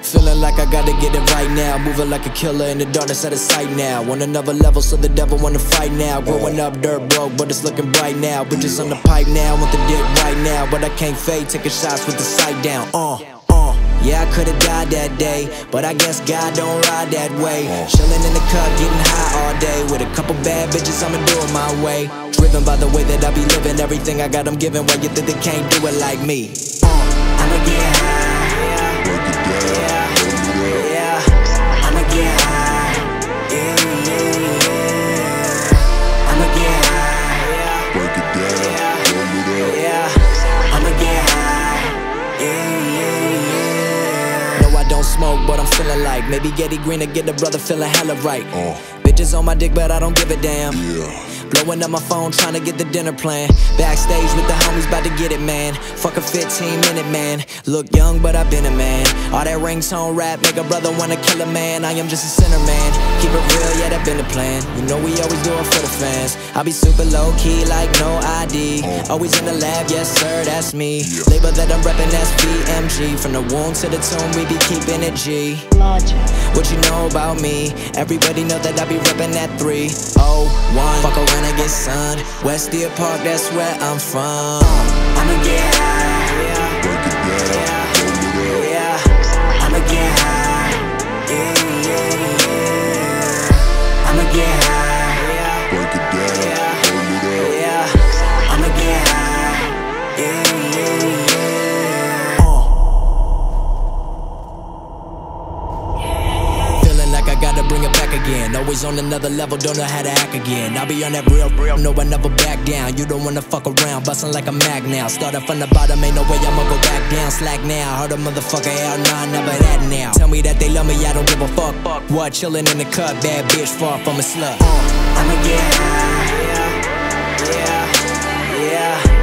Feeling like I gotta get it right now. Moving like a killer in the darkness out of sight now. On another level, so the devil wanna fight now. Growing up dirt broke, but it's looking bright now. Bitches on the pipe now, want the dick right now. But I can't fade, taking shots with the sight down. Yeah, I could've died that day, but I guess God don't ride that way. Chillin' in the cut, getting high all day. With a couple bad bitches, I'ma do it my way. Driven by the way that I be living, everything I got I'm giving. Why you think they can't do it like me? I'ma get high, yeah, I'ma get high, yeah, I'ma get high, break it down, yeah, I'ma get high, No, I don't smoke, but I'm feeling like maybe Getty Green to get the brother feeling hella right. Bitches on my dick, but I don't give a damn. Blowing up my phone, trying to get the dinner plan. Backstage with the homies, about to get it, man. Fuck a 15-minute man. Look young, but I've been a man. All that ringtone rap make a brother wanna kill a man. I am just a sinner, man. Keep it real, yeah, that been the plan. You know we always do it for the fans. I be super low-key, like no ID. Always in the lab, yes sir, that's me. Label that I'm reppin', that's BMG. From the womb to the tomb, we be keeping it G. What you know about me? Everybody know that I be reppin' that 301. Fuck around and get sun. West Deer Park, that's where I'm from. I'ma get high, break it down, I'ma get high, I'ma get high, break it down, I'ma get high, Feeling like I gotta bring it back again. Always on another level, don't know how to act again. I'll be on that real, no, I never back down. You don't wanna fuck around, bustin' like a mag now. Started from the bottom, ain't no way I'ma go back down. Slack now, heard a motherfucker out, nah, never that now. Tell me that they love me, I don't give a fuck. What, chillin' in the cut, bad bitch, far from a slut. I'ma get high, yeah.